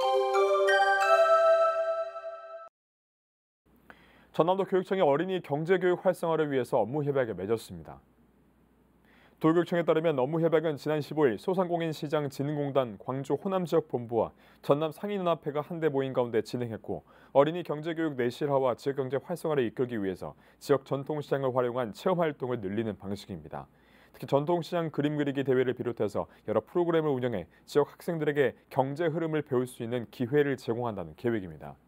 전남도 교육청이 어린이 경제교육 활성화를 위해서 업무 협약에 맺었습니다. 도교육청에 따르면 업무 협약은 지난 15일 소상공인시장진흥공단 광주 호남지역본부와 전남 상인연합회가 한데 모인 가운데 진행했고, 어린이 경제교육 내실화와 지역경제 활성화를 이끌기 위해서 지역 전통시장을 활용한 체험활동을 늘리는 방식입니다. 특히 전통시장 그림 그리기 대회를 비롯해서 여러 프로그램을 운영해 지역 학생들에게 경제 흐름을 배울 수 있는 기회를 제공한다는 계획입니다.